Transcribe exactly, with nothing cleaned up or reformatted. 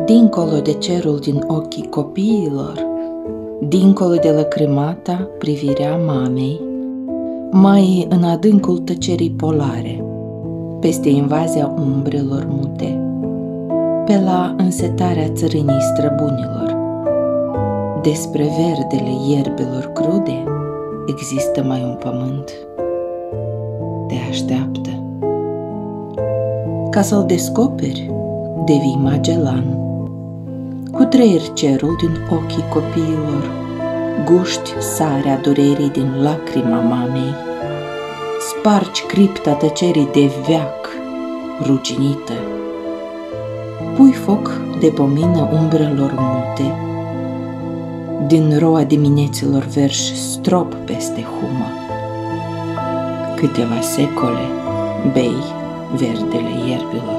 Dincolo de cerul din ochii copiilor, dincolo de lăcrimata privirea mamei, mai în adâncul tăcerii polare, peste invazia umbrelor mute, pe la însetarea țărânii străbunilor, despre verdele ierbilor crude, există mai un pământ. Te așteaptă. Ca să-l descoperi, devii Magellan. Cutreieri cerul din ochii copiilor, guști sarea durerii din lacrima mamei, spargi cripta tăcerii de veac ruginită, pui foc de pomină umbrelor mute, din roa dimineților verși strop peste humă. Câteva secole bei verdele ierbilor.